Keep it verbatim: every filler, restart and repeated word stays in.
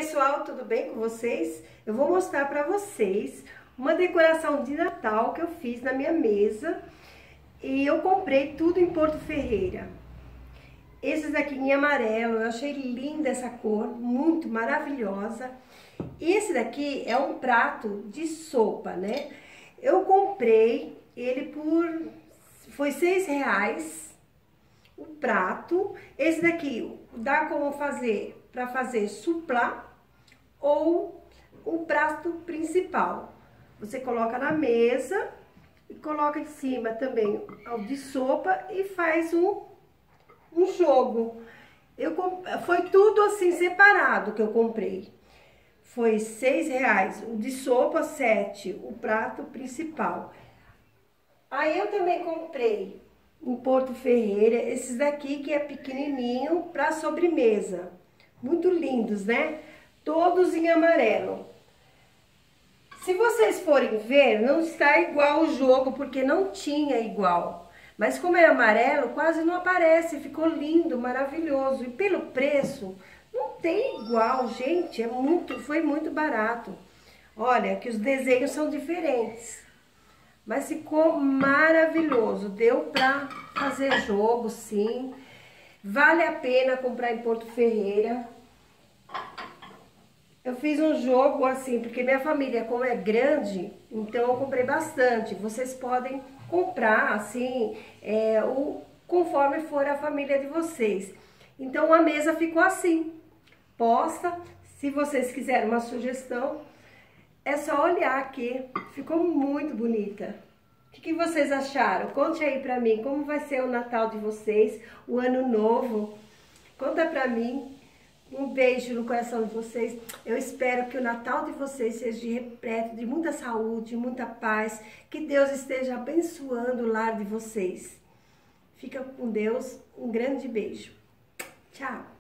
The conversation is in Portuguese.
pessoal, tudo bem com vocês? Eu vou mostrar para vocês uma decoração de Natal que eu fiz na minha mesa e eu comprei tudo em Porto Ferreira. Esses aqui em amarelo, eu achei linda essa cor, muito maravilhosa. E esse daqui é um prato de sopa, né? Eu comprei ele por, foi seis reais o prato. Esse daqui dá como fazer para fazer suplá ou um prato principal. Você coloca na mesa e coloca em cima também o de sopa e faz um, um jogo. Eu, foi tudo assim separado que eu comprei. Foi seis reais o de sopa, sete o prato principal. Aí eu também comprei em Porto Ferreira esses daqui que é pequenininho para sobremesa. Muito lindos, né? Todos em amarelo. Se vocês forem ver, não está igual o jogo, porque não tinha igual. Mas como é amarelo, quase não aparece. Ficou lindo, maravilhoso. E pelo preço, não tem igual, gente. É muito, foi muito barato. Olha, que os desenhos são diferentes. Mas ficou maravilhoso. Deu para fazer jogo, sim. Vale a pena comprar em Porto Ferreira. Eu fiz um jogo assim, porque minha família, como é grande, então eu comprei bastante. Vocês podem comprar assim, é, o, conforme for a família de vocês. Então a mesa ficou assim, posta. Se vocês quiserem uma sugestão, é só olhar aqui. Ficou muito bonita. O que, que vocês acharam? Conte aí pra mim como vai ser o Natal de vocês, o Ano Novo. Conta pra mim. Um beijo no coração de vocês. Eu espero que o Natal de vocês seja repleto de muita saúde, muita paz. Que Deus esteja abençoando o lar de vocês. Fica com Deus. Um grande beijo. Tchau.